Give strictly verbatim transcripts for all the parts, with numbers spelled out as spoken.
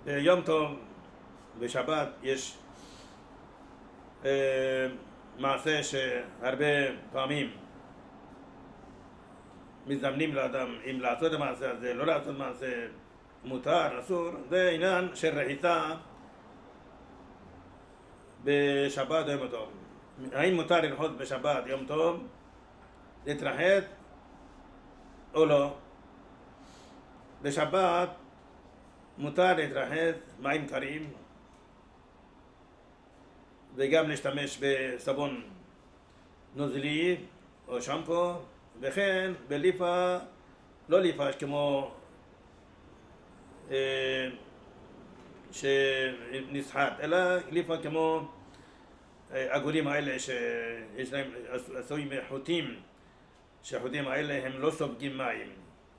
ביום טוב, בשבת, יש אה, מעשה שהרבה פעמים מזמנים לאדם אם לעשות את המעשה הזה, לא לעשות מעשה, מותר, אסור, זה עניין של רחיצה בשבת יום טוב. האם מותר לרחוץ בשבת יום טוב, להתרחץ או לא? בשבת מותר להתרחץ מים קרים וגם להשתמש בסבון נוזלי או שמפו, וכן בליפה, לא ליפה כמו אה, שנסחט, אלא ליפה כמו העגולים האלה שיש להם עשויים חוטים, שהחוטים האלה הם לא סופגים מים,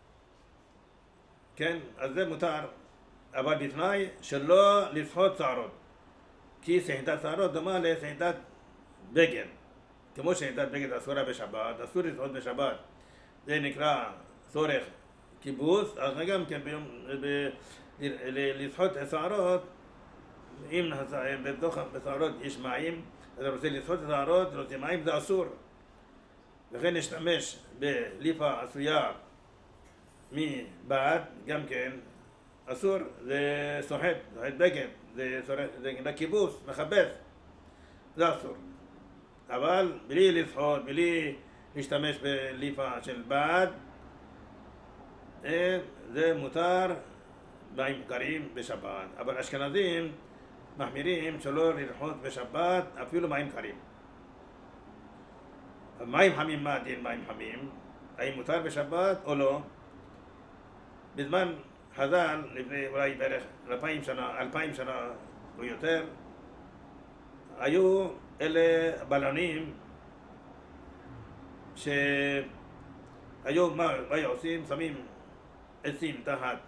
כן? אז זה מותר, אבל בתנאי שלא לסחוט שערות, כי סחיטת שערות דומה לסחיטת בגד. כמו סחיטת בגד אסורה בשבת, אסור לסחוט בשבת, זה נקרא צורך כיבוס. אז גם כן ביום, ב, לסחוט שערות, אם בתוך השערות יש מים, אז רוצה לסחוט שערות, רוצה מים, זה אסור. וכן להשתמש בליפה עשויה מבעד, גם כן אסור, זה סוחט, סוחט בגד, זה, זה כיבוס, מכבס, זה אסור. אבל בלי לסחוט, בלי להשתמש בליפה של בעד, זה מותר מים קרים בשבת. אבל אשכנזים מחמירים שלא לרחוץ בשבת אפילו מים קרים. מים חמים, מה דין מים חמים? האם מותר בשבת או לא? בזמן חז"ל, לפני אולי בערך אלפיים שנה, אלפיים שנה או יותר, היו אלה בלונים שהיו, מה היו עושים? שמים עצים תחת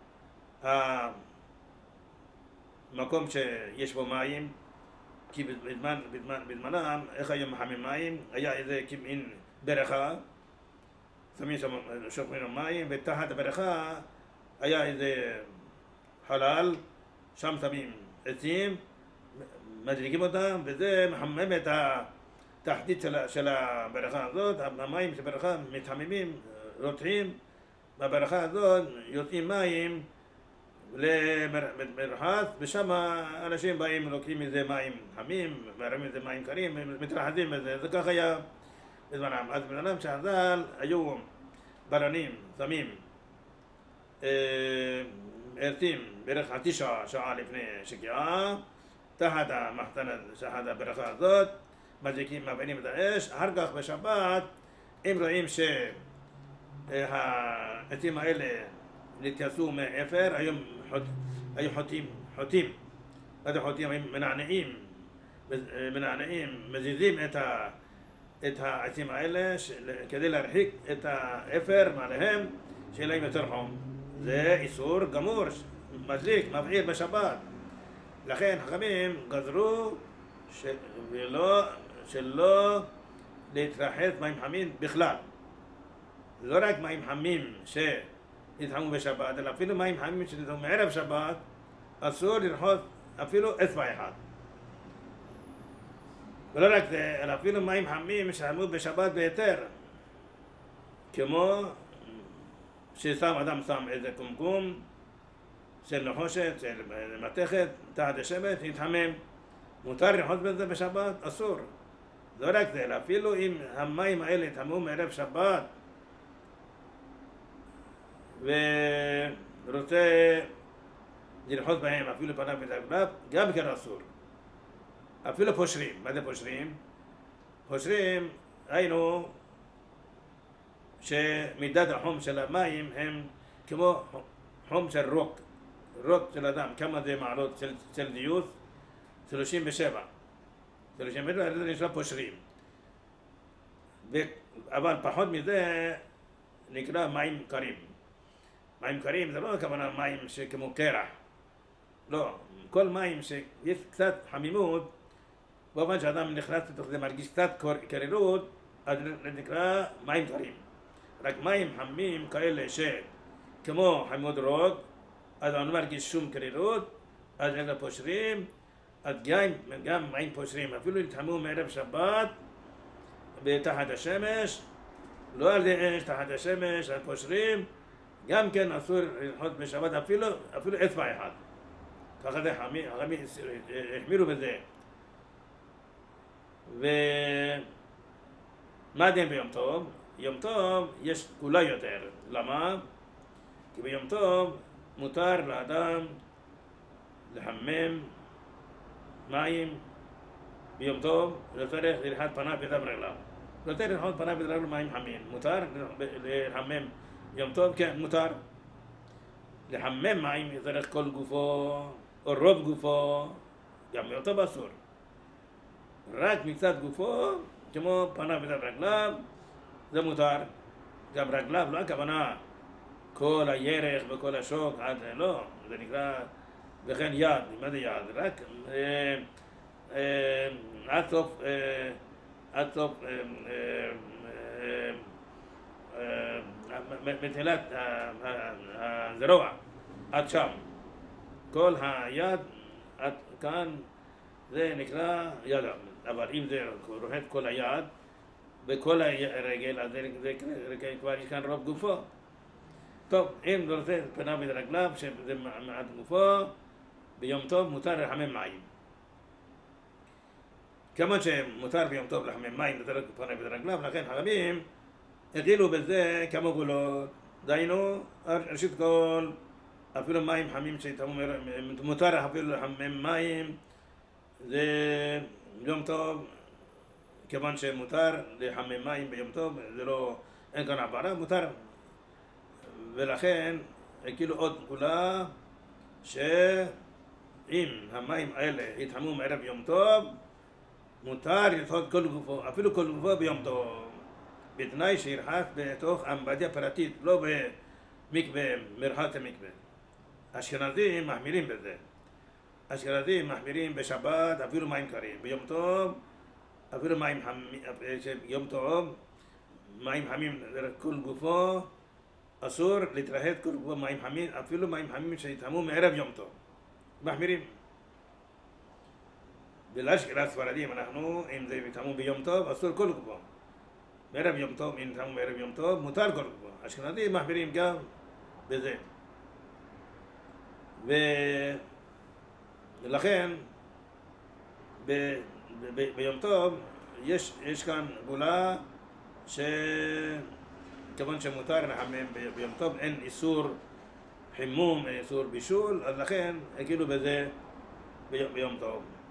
המקום שיש בו מים, כי בזמן, בזמן, בזמנם, איך היו מחמים מים? היה איזה כמין ברכה, שמים שם שופכים מים, ותחת הברכה היה איזה חלל, שם שמים עצים, מדליקים אותם, וזה מחמם את התחתית של, של הברכה הזאת. המים של הברכה מתחממים, רותחים, בברכה הזאת יוצאים מים למרחץ, ושם אנשים באים, לוקחים מזה מים חמים, מרמים מזה מים קרים, מתרחצים בזה. זה כך היה בזמנם. אז בזמנם שחז"ל היו בלונים, שמים עצים בערך חצי שעה, שעה לפני שקיעה, תחת המחתנת, תחת הברכה הזאת, מדליקים, מפעילים את האש. אחר כך בשבת, אם רואים שהעצים האלה נתכסו מאפר, היו, חוט, היו חוטים, חוטים, מה זה חוטים? היו מנענעים, מנענעים, מזיזים את, ה, את העצים האלה של, כדי להרחיק את האפר מעליהם, שיהיה להם יותר חום. זה איסור גמור, מדליק, מבעיר בשבת. לכן חכמים גזרו שלא, שלא להתרחץ מים חמים בכלל. לא רק מים חמים שנתחמו בשבת, אלא אפילו מים חמים שנתחמו מערב שבת, אסור לרחוץ אפילו אצבע אחד. ולא רק זה, אלא אפילו מים חמים שנתחמו בשבת בהיתר, כמו ששם אדם שם איזה קומקום של נחושת, של מתכת, תחת השמש, להתחמם. מותר לרחוץ בזה בשבת? אסור. לא רק זה, אלא אפילו אם המים האלה התחמו מערב שבת ורוצה לרחוץ בהם אפילו פניו ורגליו, גם כן אסור. אפילו פושרים. מה זה פושרים? פושרים, היינו שמידת החום של המים הם כמו חום של רוק, רוק של אדם. כמה זה מעלות של צלזיוס? שלושים ושבע. שלושים ושבע, זה נשמע פושרים. אבל פחות מזה נקרא מים קרים. מים קרים זה לא הכוונה מים שכמו קרח. לא, כל מים שיש קצת חמימות, באופן שאדם נכנס לתוך זה מרגיש קצת קרירות, אז זה נקרא מים קרים. רק מים חמים כאלה שכמו חמימות רוק, אז אני לא מרגיש שום קרירות, אז רגע פושרים, אז גם, גם מים פושרים, אפילו יתחמו מערב שבת בתחת השמש, לא על ידי אש, תחת השמש, אז פושרים, גם כן אסור ללחוץ בשבת אפילו, אפילו אצבע אחד. ככה זה חכמים החמירו בזה. ומה הדין ביום טוב? יום טוב יש כולה יותר. למה? כי ביום טוב מותר לאדם לחמם מים ביום טוב, לא צריך לרחת פניו ודם רגליו. לא צריך לרחת פניו ודם רגליו מים חמים. מותר לחמם יום טוב? כן, מותר. לחמם מים צריך כל גופו, או רוב גופו, גם ביום טוב אסור. רק מצד גופו, כמו פניו ודם רגליו, זה מותר. גם רגליו, לא הכוונה כל הירך וכל השוק, עד לא, זה נקרא, וכן יד, מה זה יד? רק אה, אה, עד סוף, אה, עד סוף אה, אה, אה, אה, מתחילת הזרוע, עד שם. כל היד, עד כאן, זה נקרא יד, אבל אם זה רוחת כל היד, בכל הרגל, אז זה כבר יש כאן רוב גופו. טוב, אם זה רוצה פניו ורגליו, שזה מעט גופו, ביום טוב מותר לחמם מים. כמובן שמותר ביום טוב לחמם מים, זה רק פניו ורגליו, לכן חכמים הטילו בזה כמה גבולות. דהיינו, ראשית כל, אפילו מים חמים מותר אפילו לחמם מים, זה יום טוב, כיוון שמותר לחמם מים ביום טוב, זה לא, אין כאן עברה, מותר. ולכן, כאילו עוד נקודה, שאם המים האלה יתחמו מערב יום טוב, מותר לרחוץ כל גופו, אפילו כל גופו ביום טוב, בתנאי שירחץ בתוך אמבטיה פרטית, לא במקווה, מרחץ המקווה. אשכנזים מחמירים בזה. אשכנזים מחמירים בשבת, אפילו מים קרים. ביום טוב, אפילו מים חמים, יום טוב, מים חמים כל גופו, אסור להתרחץ כל גופו מים חמים, אפילו מים חמים שיתחמו מערב יום טוב. מחמירים. ולאשכנז ספרדים אנחנו, אם זה יתחמו ביום טוב, אסור כל גופו. מערב יום טוב, אם יתחמו מערב יום טוב, מותר כל גופו. אשכנזים מחמירים גם בזה. ולכן, ב, ב, ב, ביום טוב, יש, יש כאן גבולה שכיוון שמותר לחמם ביום טוב, אין איסור חימום, אין איסור בישול, אז לכן, כאילו בזה ביום, ביום טוב.